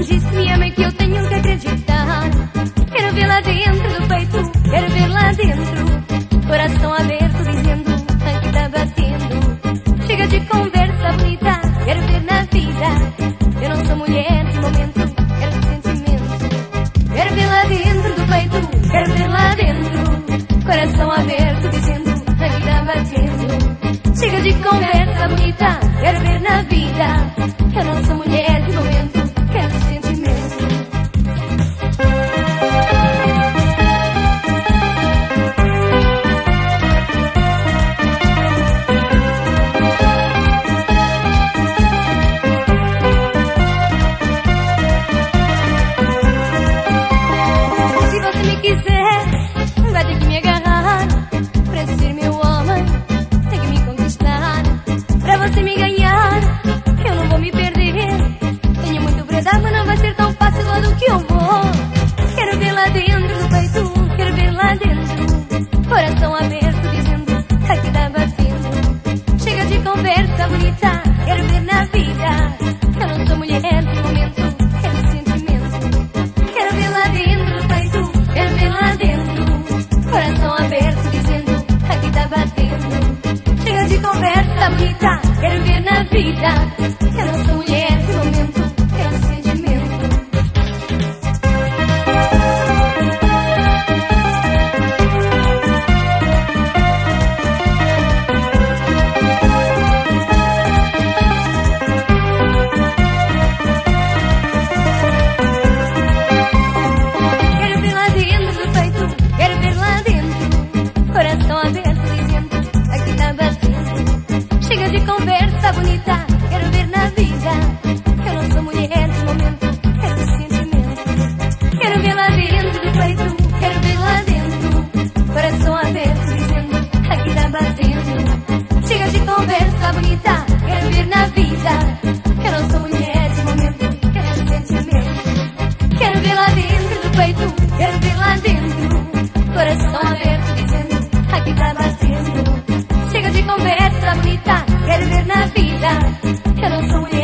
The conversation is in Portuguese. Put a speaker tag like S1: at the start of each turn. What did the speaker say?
S1: diz que me ama e que eu tenho que acreditar. Quero ver lá dentro do peito, quero ver lá dentro. Coração aberto dizendo, aqui tá batendo. Chega de conversa bonita, quero ver na vida. Eu não sou mulher de momento, quero sentimento. Quero ver lá dentro do peito, quero ver lá dentro. Coração aberto dizendo, aqui tá batendo. Chega de conversa bonita, quero ver na vida. Eu não sou mulher de momento, quero sentimento. Se você me quiser, vai ter que me agarrar. Pra ser meu homem, tem que me conquistar. Pra você me ganhar, eu não vou me perder. Tenho muito pra dar, mas não vai ser tão fácil lá do que eu vou. Quero ver lá dentro do peito, quero ver lá dentro. Coração aberto dizendo, aqui tá batendo. Chega de conversa bonita, quero ver na vida. Eu não sou mulher de momento, quero sentimento. Quero ver lá dentro do peito, quero ver lá dentro. Coração aberto dizendo, aqui tá batendo. Chega de conversa bonita, quero ver na vida. Eu não sou mulher de momento, quero sentimento. Quero ver lá dentro do peito, quero ver lá dentro. Coração aberto dizendo, aqui tá batendo. Chega de conversa bonita, quero ver na vida. Eu não sou mulher de momento, quero sentimento. Quero ver lá dentro do peito, quero ver lá dentro. Coração aberto dizendo, aqui tá batendo. Chega de conversa bonita, quero ver na vida. Eu não sou mulher de momento, quero sentimento. Quero ver lá dentro do peito, quero ver lá dentro. Coração aberto dizendo, aqui tá batendo. Chega de conversa bonita, quero ver na vida. Eu não sou mulher.